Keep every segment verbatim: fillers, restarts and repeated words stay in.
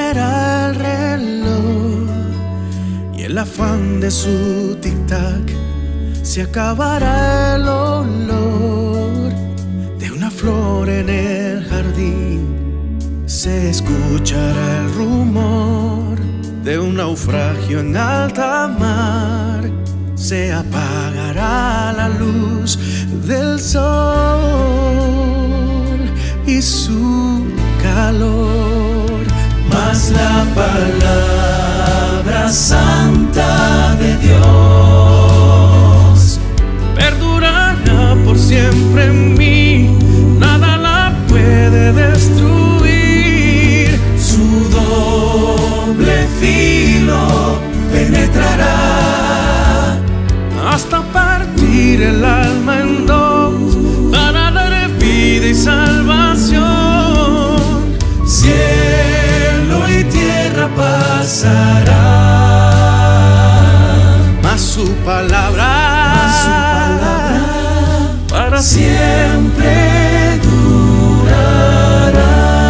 detendrá el reloj y el afán de su tic-tac. Se acabará el olor de una flor en el jardín. Se escuchará el rumor de un naufragio en alta mar. Se apagará la luz del sol y su calor. Mas la palabra santa de Dios perdurará por siempre en mí. Nada la puede destruir. Su doble filo penetrará hasta partir el alma en dos, para dar vida y salvación. Cielo y tierra pasará, mas su palabra, mas su palabra para siempre durará.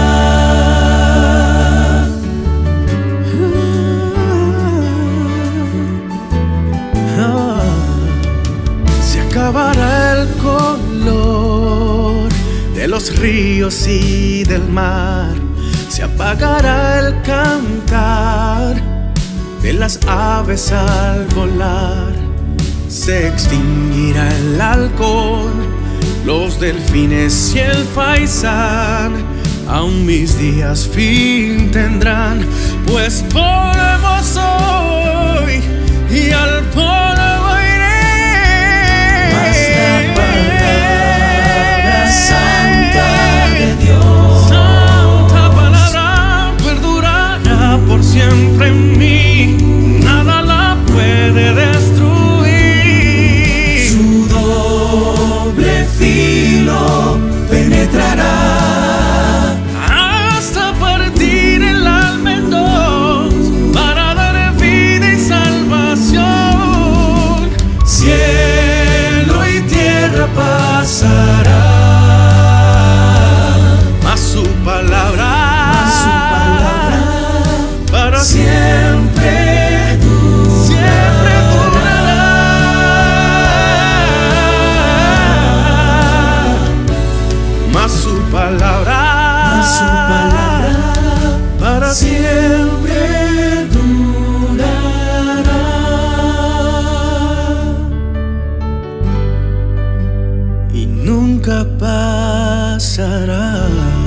Se acabará el color de los ríos y del mar. Se apagará el cantar de las aves al volar. Se extinguirá el halcón, los delfines y el faisán. Aún mis días fin tendrán, pues polvo soy y al polvo iré. Mas la palabra santa de Dios, Santa palabra perdurará por siempre en mí. Nada la puede destruir. su doble filo penetrará Hasta partir el alma en dos, para dar vida y salvación. cielo y tierra pasará, Mas su palabra, mas su palabra para siempre siempre durará. Mas su palabra, mas su palabra para siempre durará. y nunca pasará.